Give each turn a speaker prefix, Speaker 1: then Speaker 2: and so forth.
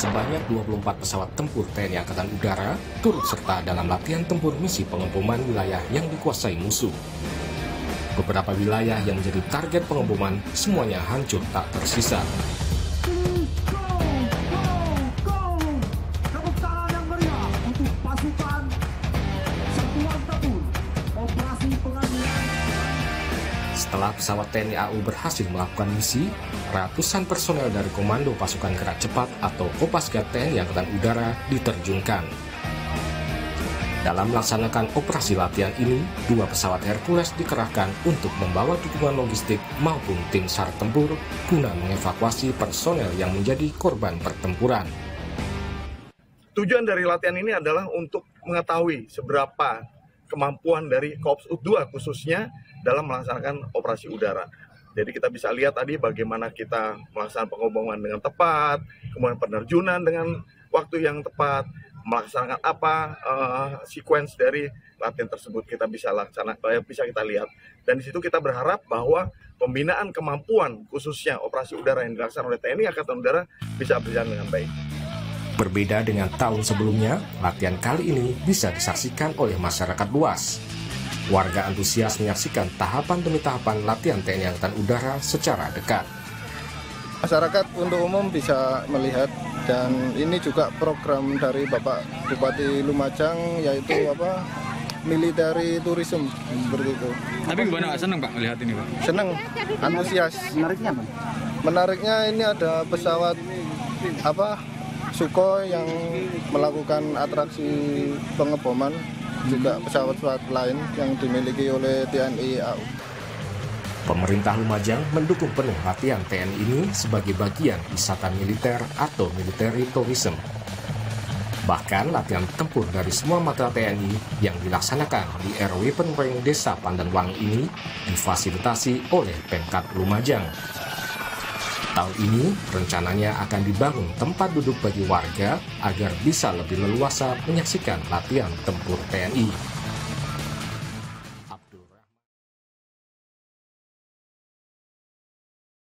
Speaker 1: sebanyak 24 pesawat tempur TNI Angkatan Udara turut serta dalam latihan tempur misi pengeboman wilayah yang dikuasai musuh. Beberapa wilayah yang menjadi target pengeboman semuanya hancur tak tersisa. Setelah pesawat TNI AU berhasil melakukan misi, ratusan personel dari Komando Pasukan Gerak Cepat atau Kopasgat TNI Angkatan Udara diterjunkan. Dalam melaksanakan operasi latihan ini, 2 pesawat Hercules dikerahkan untuk membawa dukungan logistik maupun tim SAR tempur guna mengevakuasi personel yang menjadi korban pertempuran.
Speaker 2: Tujuan dari latihan ini adalah untuk mengetahui seberapa kemampuan dari Korps UT-2 khususnya dalam melaksanakan operasi udara. Jadi kita bisa lihat tadi bagaimana kita melaksanakan pengeboman dengan tepat, kemudian penerjunan dengan waktu yang tepat, melaksanakan apa sequence dari latihan tersebut kita bisa laksanakan, bisa kita lihat. Dan di situ kita berharap bahwa pembinaan kemampuan khususnya operasi udara yang dilaksanakan oleh TNI Angkatan Udara bisa berjalan dengan baik.
Speaker 1: Berbeda dengan tahun sebelumnya, latihan kali ini bisa disaksikan oleh masyarakat luas. Warga antusias menyaksikan tahapan demi tahapan latihan TNI Angkatan Udara secara dekat.
Speaker 3: Masyarakat untuk umum bisa melihat, dan ini juga program dari Bapak Bupati Lumajang, yaitu military tourism seperti itu.
Speaker 4: Tapi gimana, senang Pak melihat ini Pak?
Speaker 3: Senang, antusias.
Speaker 5: Menariknya Pak?
Speaker 3: Menariknya ini ada pesawat Sukhoi yang melakukan atraksi pengeboman, juga pesawat-pesawat lain yang dimiliki oleh TNI AU.
Speaker 1: Pemerintah Lumajang mendukung penuh latihan TNI ini sebagai bagian wisata militer atau military tourism. Bahkan latihan tempur dari semua matra TNI yang dilaksanakan di RW Penreng Desa Pandanwangi ini difasilitasi oleh Pemkab Lumajang. Tahun ini rencananya akan dibangun tempat duduk bagi warga agar bisa lebih leluasa menyaksikan latihan tempur TNI.